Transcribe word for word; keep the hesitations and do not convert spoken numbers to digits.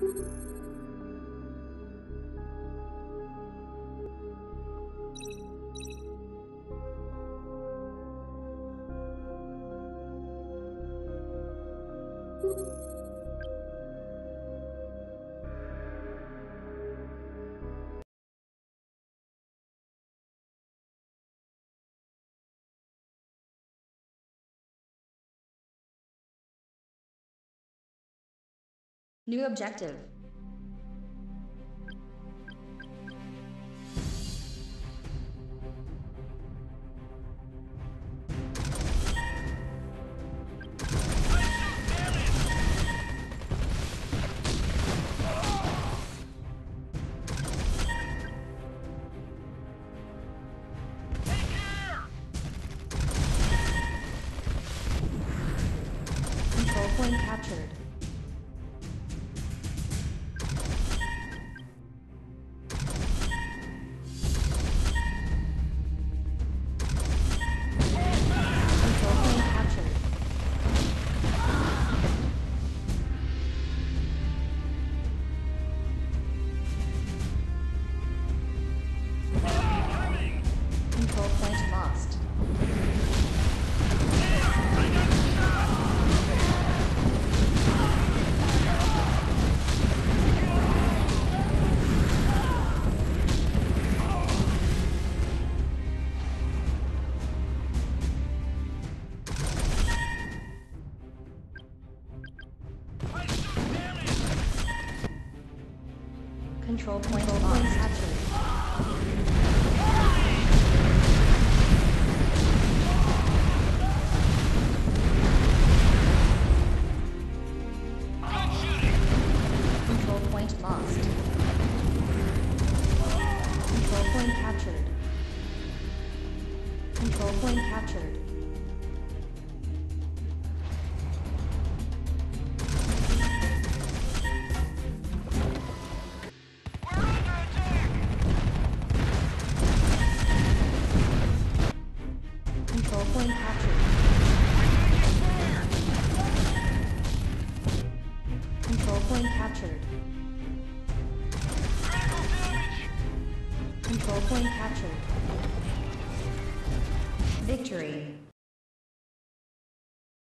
New objective. Control point captured. Control point lost. Control point lost. Captured. Control point lost. Control point captured. Control point captured. Control point captured. Control point captured. Control point captured. Victory.